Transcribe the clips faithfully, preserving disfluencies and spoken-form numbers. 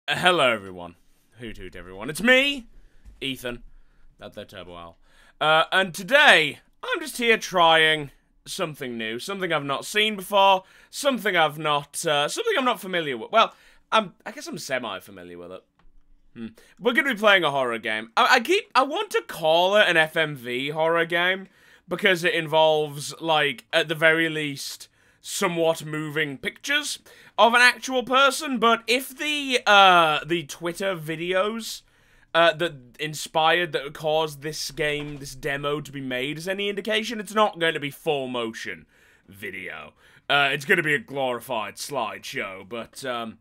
Uh, hello, everyone. Hoot hoot, everyone. It's me, Ethan. That that Turbo Owl. Uh, and today, I'm just here trying something new, something I've not seen before, something I've not, uh, something I'm not familiar with. Well, I'm, I guess I'm semi-familiar with it. Hmm. We're gonna be playing a horror game. I, I keep, I want to call it an F M V horror game because it involves, like, at the very least, somewhat moving pictures of an actual person. But if the uh the Twitter videos uh that inspired that caused this game, this demo to be made is any indication, it's not going to be full motion video. Uh it's going to be a glorified slideshow. But um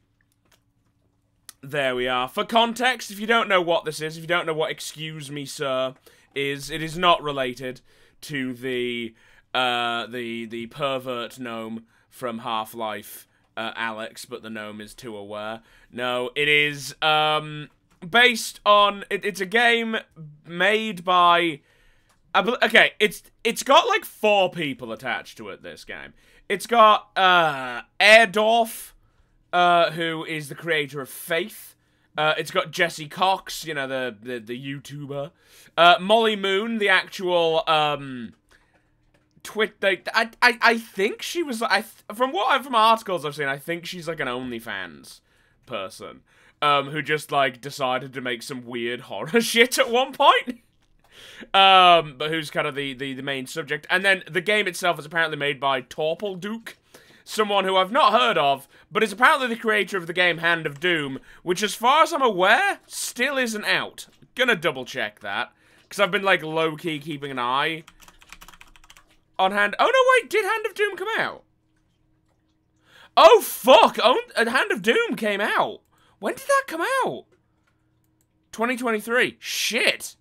there we are. For context, if you don't know what this is, if you don't know what Excuse Me Sir is, it is not related to the Uh, the the pervert gnome from Half-Life, uh, Alex, but the gnome is too aware. No, it is, um, based on, it, it's a game made by, I okay, it's, it's got like four people attached to it, this game. It's got, uh, Airdorf, uh, who is the creator of Faith. Uh, it's got Jesse Cox, you know, the, the, the YouTuber. Uh, Mollymoon, the actual, um... Twit, they, I, I, I think she was, I, from what I, from articles I've seen, I think she's like an OnlyFans person, um, who just, like, decided to make some weird horror shit at one point, um, but who's kind of the, the, the main subject. And then the game itself is apparently made by Torpal Duke, someone who I've not heard of, but is apparently the creator of the game Hand of Doom, which, as far as I'm aware, still isn't out. Gonna double check that, because I've been, like, low-key keeping an eye on Hand... Oh, no, wait, did Hand of Doom come out? Oh, fuck! Oh, Hand of Doom came out! When did that come out? twenty twenty-three. Shit!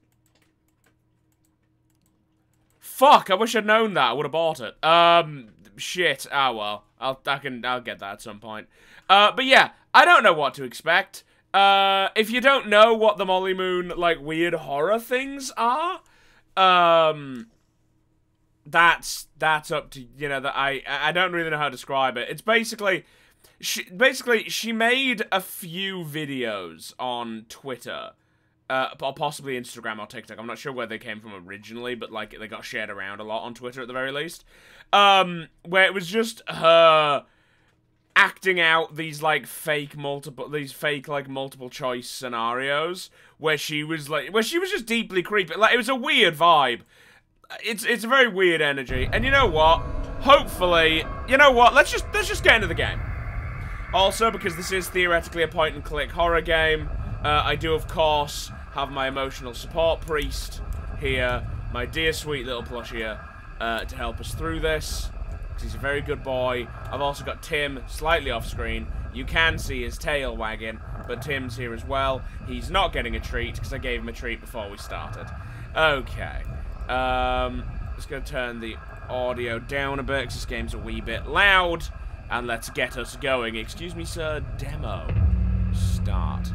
Fuck, I wish I'd known that. I would have bought it. Um, shit. Ah, well. I'll, I can, I'll get that at some point. Uh, but yeah, I don't know what to expect. Uh, if you don't know what the Mollymoon, like, weird horror things are, um... That's that's up to, you know, that I I don't really know how to describe it. It's basically she basically she made a few videos on Twitter, uh, or possibly Instagram or TikTok. I'm not sure where they came from originally, but like they got shared around a lot on Twitter at the very least. Um, where it was just her acting out these like fake multiple these fake like multiple choice scenarios where she was like where she was just deeply creepy. Like, it was a weird vibe. It's it's a very weird energy, and you know what? Hopefully, you know what? Let's just let's just get into the game. Also, because this is theoretically a point-and-click horror game, uh, I do of course have my emotional support priest here, my dear sweet little plushie, uh, to help us through this. Because he's a very good boy. I've also got Tim slightly off-screen. You can see his tail wagging, but Tim's here as well. He's not getting a treat because I gave him a treat before we started. Okay. Um, just gonna turn the audio down a bit because this game's a wee bit loud, and let's get us going. Excuse me, sir. Demo. Start.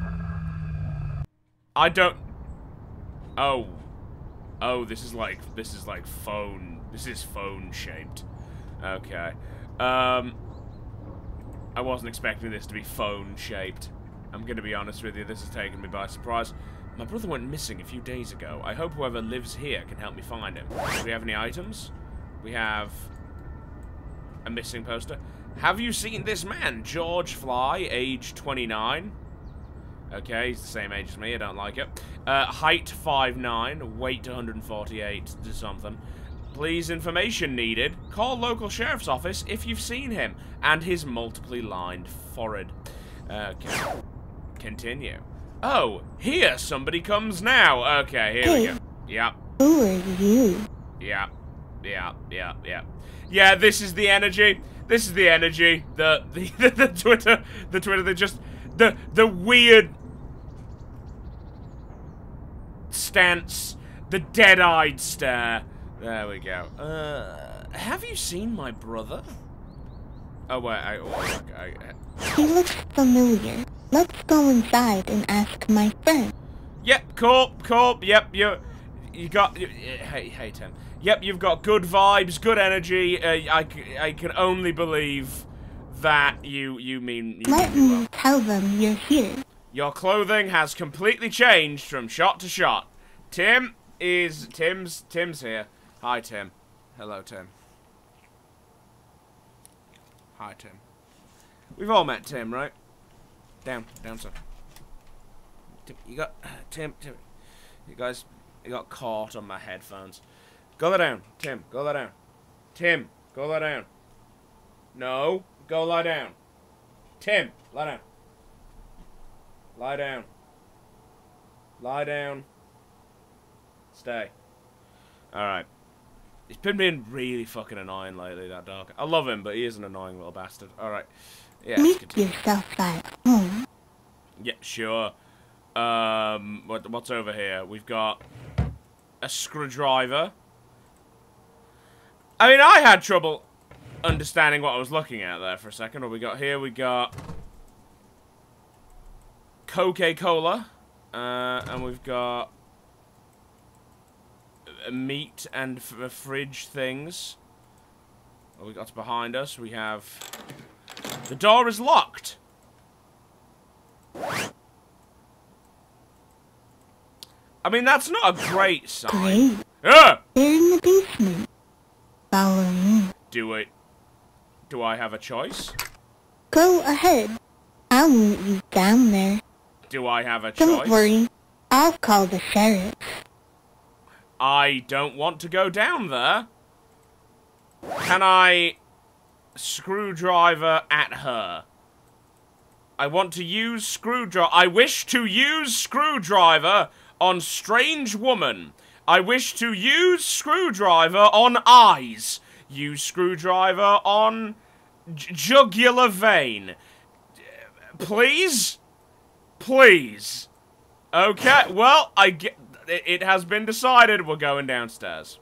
I don't... Oh. Oh, this is like, this is like phone, this is phone-shaped. Okay. Um, I wasn't expecting this to be phone-shaped. I'm gonna be honest with you, this has taken me by surprise. My brother went missing a few days ago. I hope whoever lives here can help me find him. Do we have any items? We have a missing poster. Have you seen this man? George Fly, age twenty-nine. Okay, he's the same age as me. I don't like it. Uh, height five nine, weight one hundred forty-eight to something. Please, information needed. Call local sheriff's office if you've seen him. And his multiply lined forehead. Okay. Continue. Oh, here somebody comes now. Okay, here hey, we go. Yep. Who are you? Yeah, yeah, yeah, yeah. Yeah, this is the energy. This is the energy. The the the, the Twitter, the Twitter. The just the the weird stance, the dead-eyed stare. There we go. Uh, have you seen my brother? Oh wait, I. Oh, okay, I, He looks familiar. Let's go inside and ask my friend. Yep, cool, cool. Yep, you, you got. You, hey, hey, Tim. Yep, you've got good vibes, good energy. Uh, I, I can only believe that you you mean you Let mean me well. tell them you're here. Your clothing has completely changed from shot to shot. Tim is Tim's Tim's here. Hi Tim. Hello Tim. Hi Tim. We've all met Tim, right? Down, down, sir. Tim, you got Tim, Tim. You guys, you got caught on my headphones. Go lie down, Tim. Go lie down. Tim, go lie down. No, go lie down. Tim, lie down. Lie down. Lie down. Stay. Alright. He's been being really fucking annoying lately, that dog. I love him, but he is an annoying little bastard. Alright. Yeah, let's Make continue. yourself at home. Yeah, sure. Um, what, what's over here? We've got a screwdriver. I mean, I had trouble understanding what I was looking at there for a second. What we got here? We got Coca-Cola. Uh, and we've got meat and f fridge things. What we got behind us? We have... The door is locked. I mean, that's not a great sign. Great. Yeah! They're in the basement. Follow me. Do it. Do I have a choice? Go ahead. I'll meet you down there. Do I have a Don't choice? worry. I'll call the sheriff. I don't want to go down there. Can I screwdriver at her? I want to use screwdriver. I wish to use screwdriver on strange woman. I wish to use screwdriver on eyes. Use screwdriver on j jugular vein. Please? Please. Okay, well, I get... It, it has been decided we're going downstairs.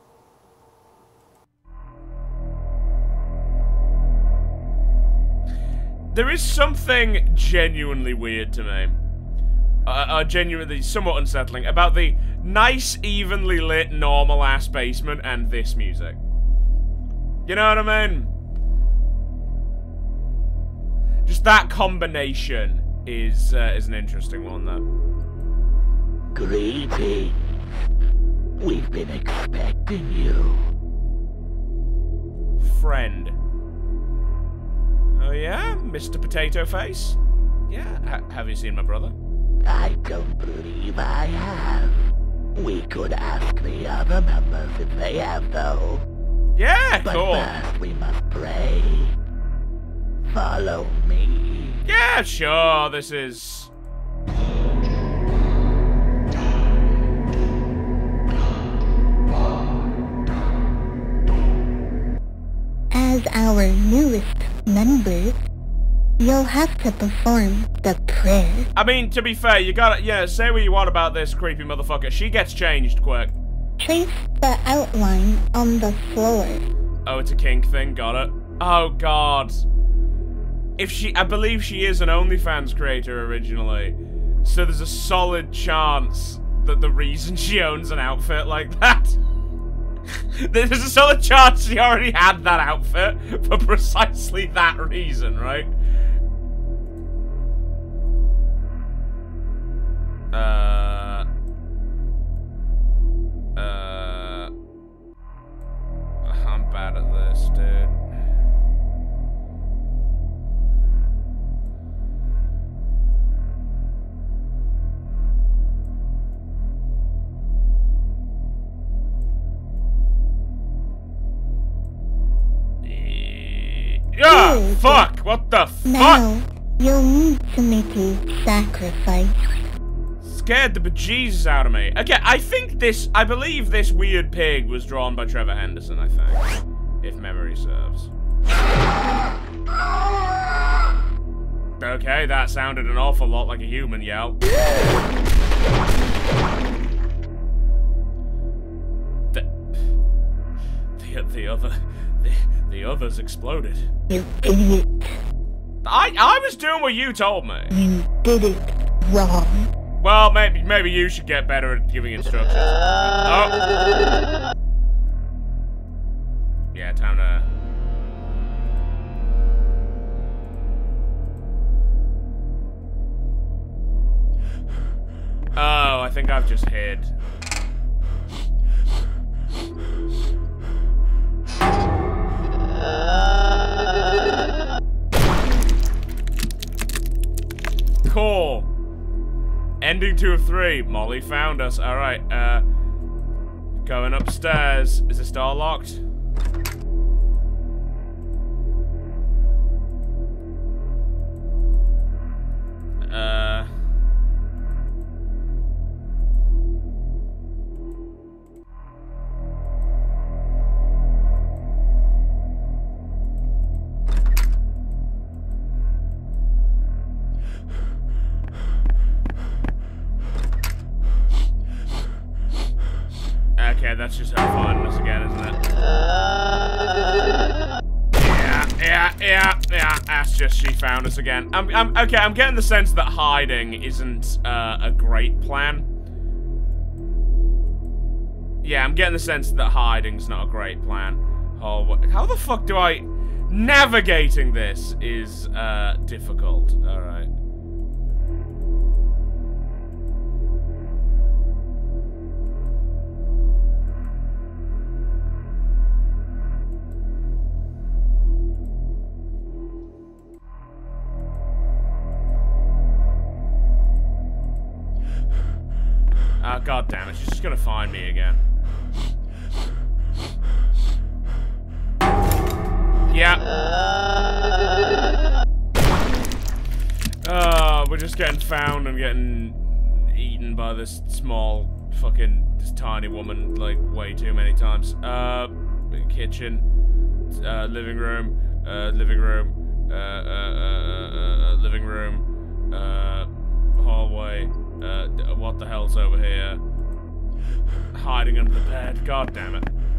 There is something genuinely weird to me. Uh, uh, genuinely somewhat unsettling about the nice, evenly lit, normal-ass basement and this music. You know what I mean? Just that combination is uh, is an interesting one, though. Greetings. We've been expecting you. Friend. Oh yeah, Mister Potato Face? Yeah, ha have you seen my brother? I don't believe I have. We could ask the other members if they have, though. Yeah, But cool. first we must pray. Follow me. Yeah, sure, this is... As our newest member, you'll have to perform the prayer. I mean, to be fair, you gotta, yeah, say what you want about this creepy motherfucker. She gets changed quick. Trace the outline on the floor. Oh, it's a kink thing, got it. Oh, God. If she, I believe she is an OnlyFans creator originally, so there's a solid chance that the reason she owns an outfit like that, there's a solid chance she already had that outfit for precisely that reason, right? Uh... Uh... I'm bad at this, dude. Yeah, Good. fuck! What the fuck? Now, you'll need to make a sacrifice. Scared the bejesus out of me. Okay, I think this, I believe this weird pig was drawn by Trevor Henderson, I think. If memory serves. Okay, that sounded an awful lot like a human yell. The, the, the other, the, the others exploded. You idiot. I, I was doing what you told me. You did it wrong. Well, maybe maybe you should get better at giving instructions. Oh. Yeah, time to... think I've just hid. Cool. Ending two of three. Molly found us. Alright, uh... going upstairs. Is this door locked? Uh... Okay, that's just her finding us again, isn't it? Yeah, yeah, yeah, yeah. That's just she found us again. I'm, I'm okay. I'm getting the sense that hiding isn't uh, a great plan. Yeah, I'm getting the sense that hiding's not a great plan. Oh, how the fuck do I? Navigating this is uh, difficult. All right. Oh, God damn it, she's just gonna find me again. Yeah. Oh, we're just getting found and getting eaten by this small fucking, this tiny woman, like, way too many times. Uh, kitchen, uh, living room, uh, living room, uh, uh, uh, uh, uh living room, uh, hallway. Uh, what the hell's over here? Hiding under the bed. God damn it.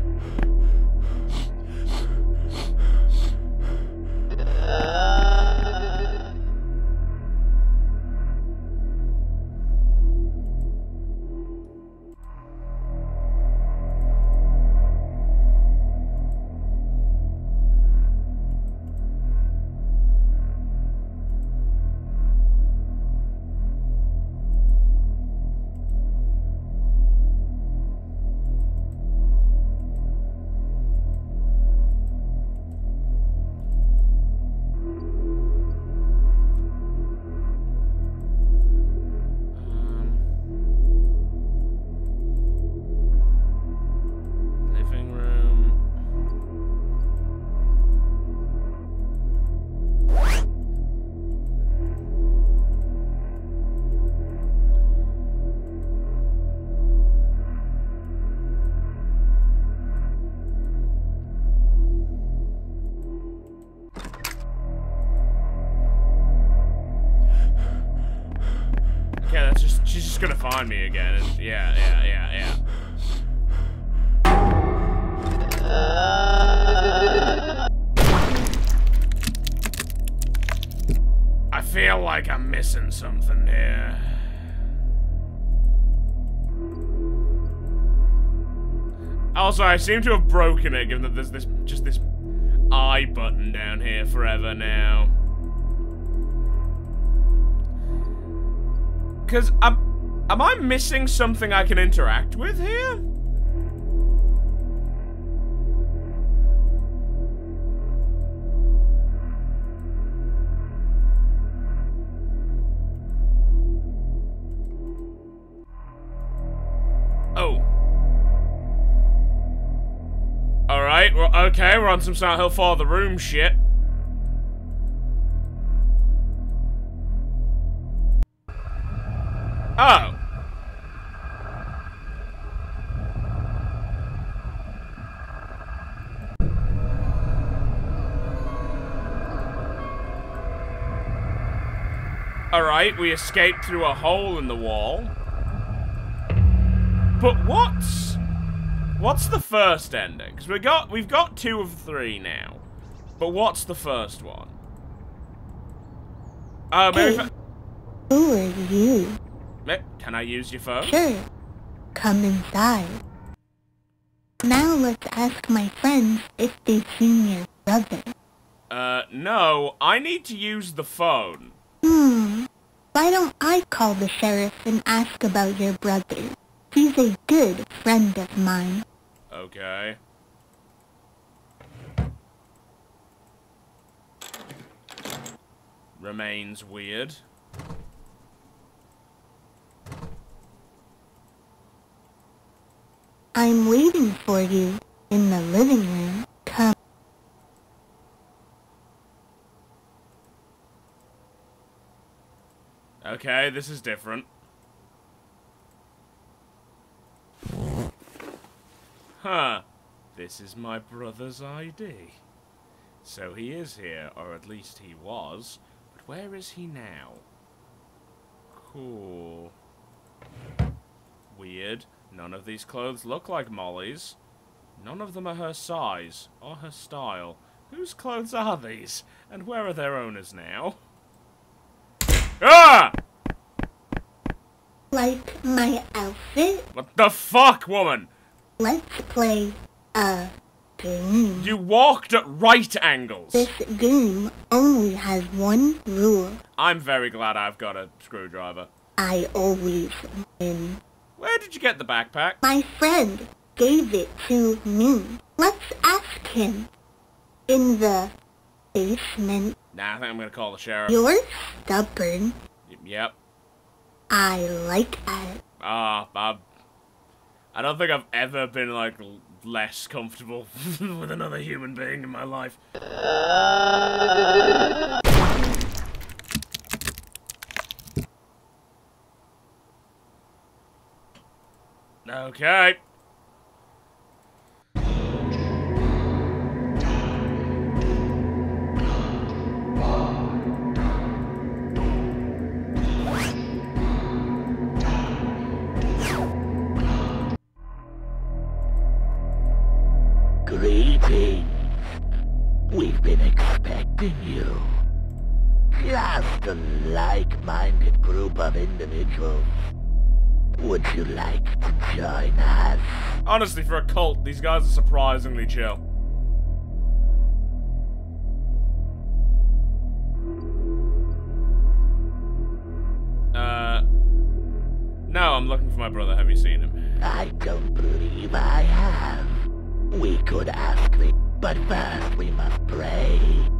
Yeah, that's just, she's just gonna find me again, and yeah, yeah, yeah, yeah. I feel like I'm missing something here. Also, I seem to have broken it, given that there's this, just this I button down here forever now. Because, am, am I missing something I can interact with here? Oh. Alright, well, okay, we're on some Silent Hill for the room shit. Oh. Alright, we escaped through a hole in the wall. But what's... What's the first ending? Because we got, we've got two of three now. But what's the first one? Oh, uh, maybe... Hey, who are you? Can I use your phone? Sure. Come inside. Now let's ask my friends if they've seen your brother. Uh, no. I need to use the phone. Hmm. Why don't I call the sheriff and ask about your brother? He's a good friend of mine. Okay. Remains weird. I'm waiting for you in the living room. Come. Okay, this is different. Huh. This is my brother's I D. So he is here, or at least he was. But where is he now? Cool. Weird. None of these clothes look like Molly's. None of them are her size, or her style. Whose clothes are these? And where are their owners now? Ah! Like my outfit? What the fuck, woman? Let's play a game. You walked at right angles. This game only has one rule. I'm very glad I've got a screwdriver. I always win. Where did you get the backpack? My friend gave it to me. Let's ask him. In the basement. Nah, I think I'm gonna call the sheriff. You're stubborn. Y yep. I like that. Ah, uh, I don't think I've ever been, like, l less comfortable with another human being in my life. Okay. Greetings. We've been expecting you. Just a like-minded group of individuals. Would you like to join us? Honestly, for a cult, these guys are surprisingly chill. Uh... No, I'm looking for my brother. Have you seen him? I don't believe I have. We could ask the... But first we must pray.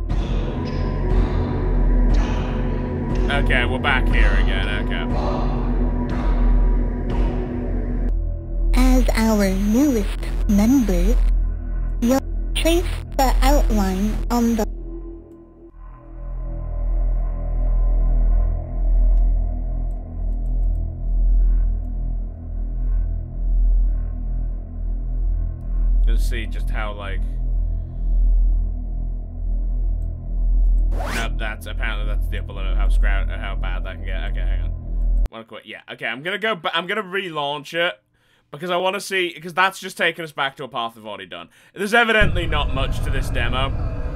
Okay, we're back here again. Okay. As our newest member, you'll trace the outline on the... Let's see just how, like... Nope, that's... Apparently that's the upper limit of how, scrout, how bad that can get. Okay, hang on. Wanna quit? Yeah, okay, I'm gonna go... Ba I'm gonna relaunch it. Because I want to see... Because that's just taking us back to a path we've already done. There's evidently not much to this demo.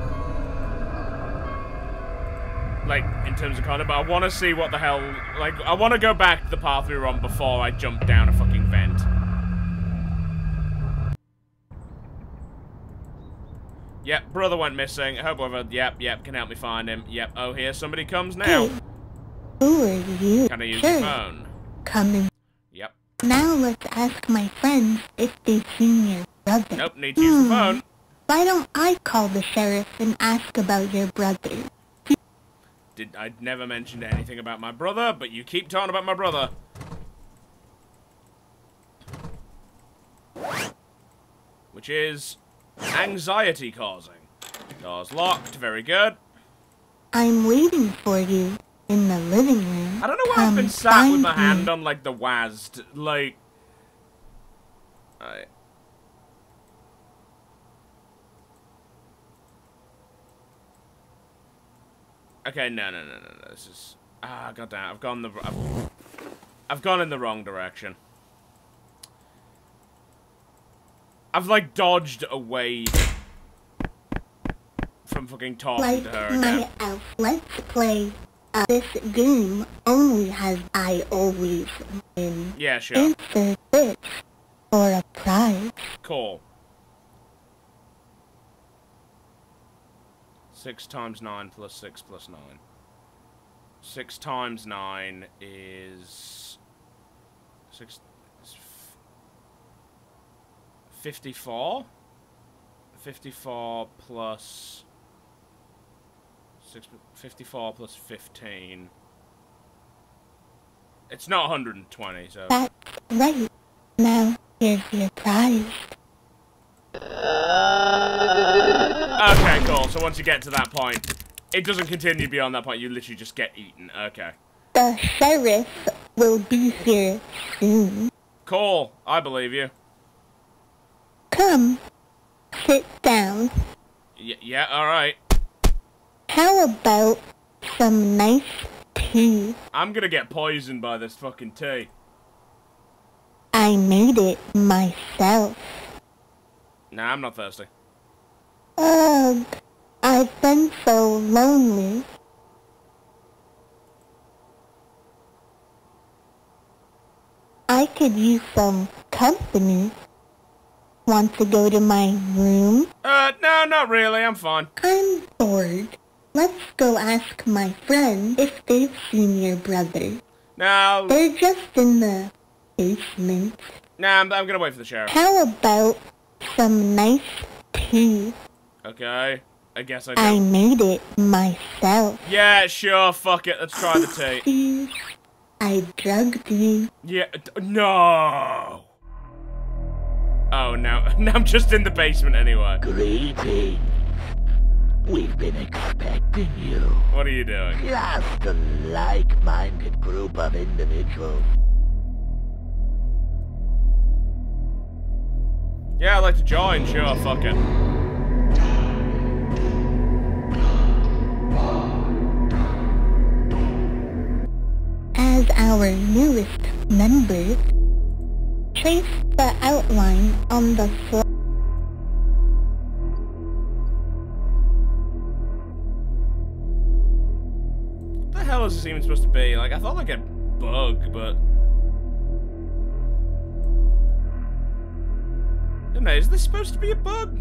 Like, in terms of content, but I want to see what the hell... Like, I want to go back to the path we were on before I jump down a fucking vent. Yep, brother went missing. I hope whoever... Yep, yep, can help me find him. Yep, oh, here somebody comes now. Hey, who are you? Can I use sure. your phone? Coming. Yep. Now let's ask my friends if they've seen your brother. Nope, need to use the Hmm. phone. Why don't I call the sheriff and ask about your brother? Did I never mentioned anything about my brother, but you keep talking about my brother. Which is anxiety causing. Door's locked, very good. I'm waiting for you in the living room. I don't know why Come I've been sat with my find me. hand on, like, the W A S D. Like... I... Okay, no, no, no, no, no, this is... Ah, goddamn, I've gone the... I've, I've gone in the wrong direction. I've, like, dodged away from fucking talking Like to her again. my elf. Let's play. Uh, this game only has I always win. Yeah, sure. Answer this for a prize. Cool. Six times nine plus six plus nine. Six times nine is six. Is fifty-four. Fifty-four plus six. Fifty-four plus fifteen. It's not one hundred and twenty, so. That's right. Now here's your prize. Okay, cool. So once you get to that point, it doesn't continue beyond that point. You literally just get eaten. Okay. The sheriff will be here soon. Cool. I believe you. Come, sit down. Y yeah, alright. How about some nice tea? I'm gonna get poisoned by this fucking tea. I made it myself. Nah, I'm not thirsty. Ugh, I've been so lonely. I could use some company. Want to go to my room? Uh, no, not really. I'm fine. I'm bored. Let's go ask my friends if they've seen your brother. No. They're just in the basement. Nah, I'm, I'm gonna wait for the sheriff. How about some nice tea? Okay. I guess I I do. made it myself. Yeah, sure. Fuck it. Let's try the tea. Please, I drugged you. Yeah. d- No. Oh, no. Now I'm just in the basement anyway. Greetings. We've been expecting you. What are you doing? Just a like-minded group of individuals. Yeah, I'd like to join. Sure. Fuck it. As our newest member, trace the outline on the floor. What the hell is this even supposed to be? Like, I thought like a bug, but... I don't know, is this supposed to be a bug?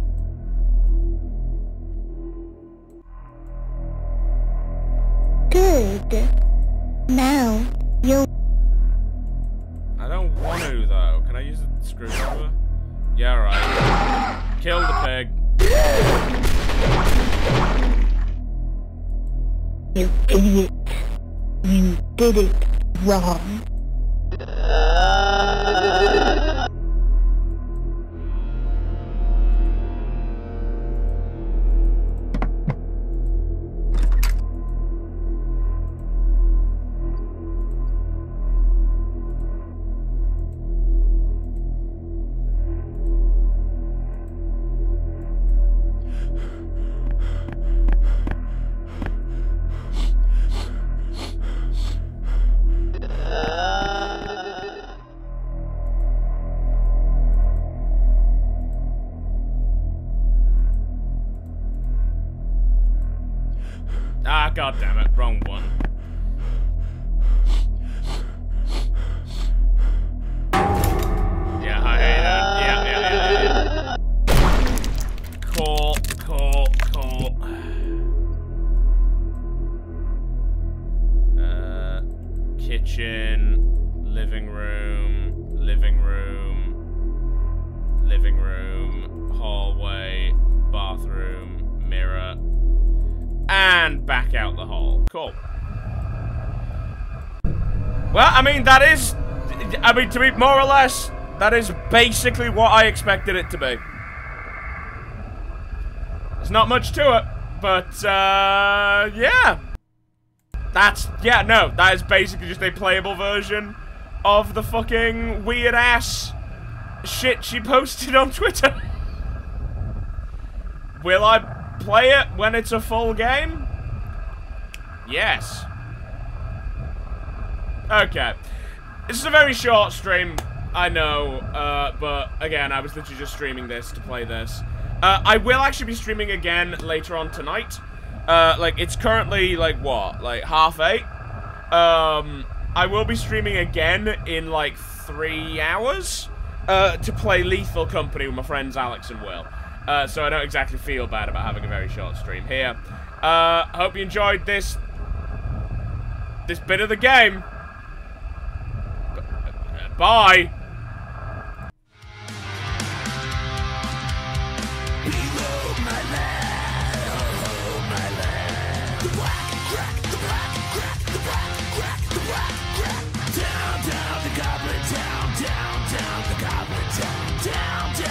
Good. Now, you'll... I don't want to, though. Can I use the screwdriver? Yeah, right. Kill the pig. You idiot. You did it wrong. Ah, god damn it, wrong one. Yeah, hi, hey, uh, yeah, yeah, yeah, yeah. Cool, cool, cool. Uh, kitchen, living room, living room, living room, hallway, bathroom, mirror. And back out the hole. Cool. Well, I mean, that is... I mean, to be more or less, that is basically what I expected it to be. There's not much to it, but, uh, yeah. That's, yeah, no, that is basically just a playable version of the fucking weird-ass shit she posted on Twitter. Will I... play it when it's a full game? Yes. Okay. This is a very short stream, I know, uh, but again, I was literally just streaming this to play this. Uh, I will actually be streaming again later on tonight. Uh, like, it's currently, like, what? Like, half eight? Um, I will be streaming again in, like, three hours, uh, to play Lethal Company with my friends Alex and Will. Uh, so I don't exactly feel bad about having a very short stream here. Uh, hope you enjoyed this this bit of the game. Bye. Down, down, the goblin, down, down, down, the goblin, down, down, down.